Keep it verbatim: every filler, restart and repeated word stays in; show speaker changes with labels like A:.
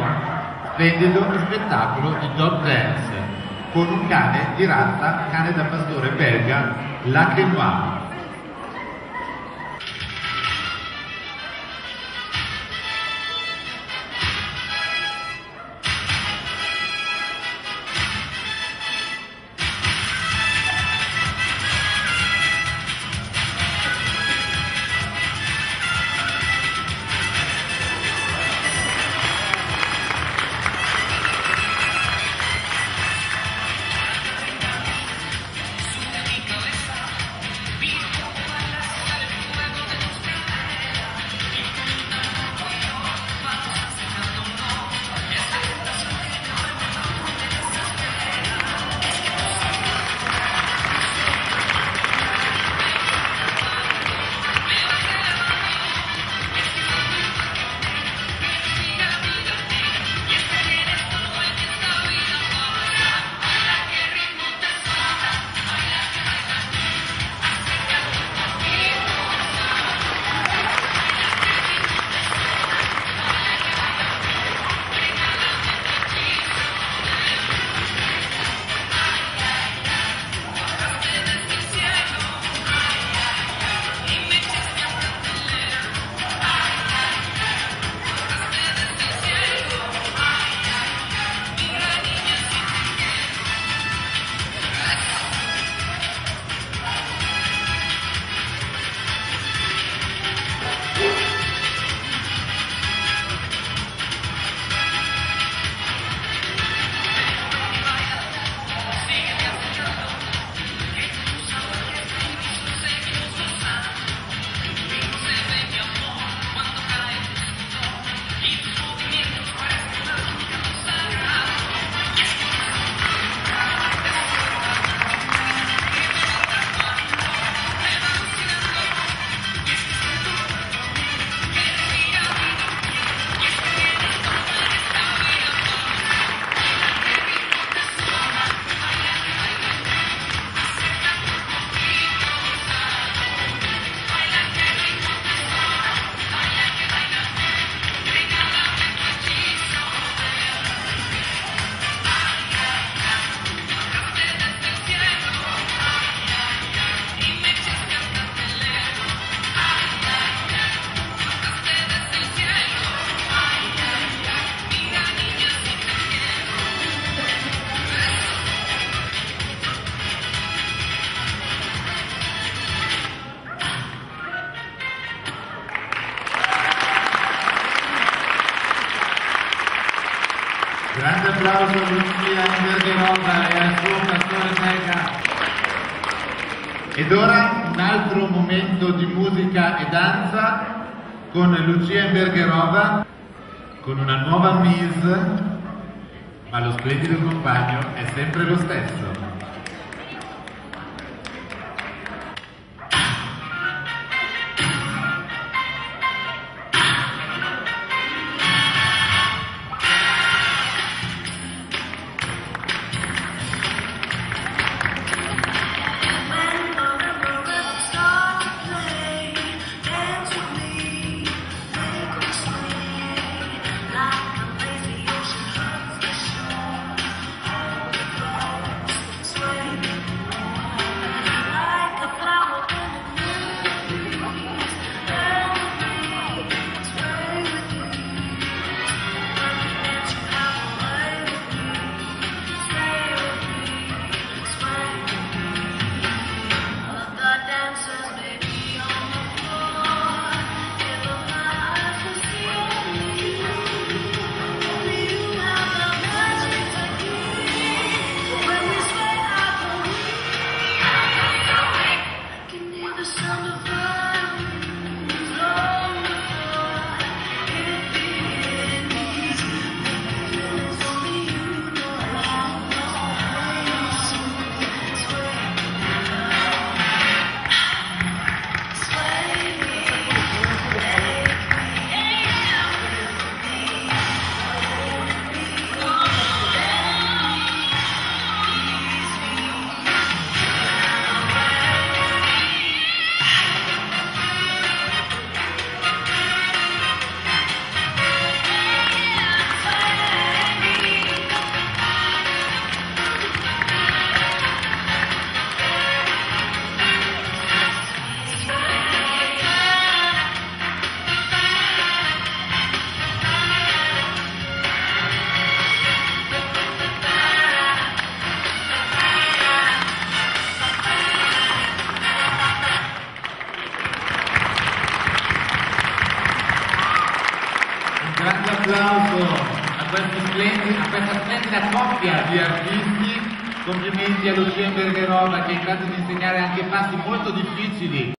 A: splendido spettacolo di dog dance con un cane di razza, cane da pastore belga, Lacrimois. Grande applauso a Lucia Bergerova e al suo pastore belga. Ed ora un altro momento di musica e danza con Lucia Bergerova, con una nuova mise, ma lo splendido compagno è sempre lo stesso. grande applauso a, splendi, a questa splendida coppia di artisti. Complimenti a Lucia Bergerova che è in grado di insegnare anche passi molto difficili.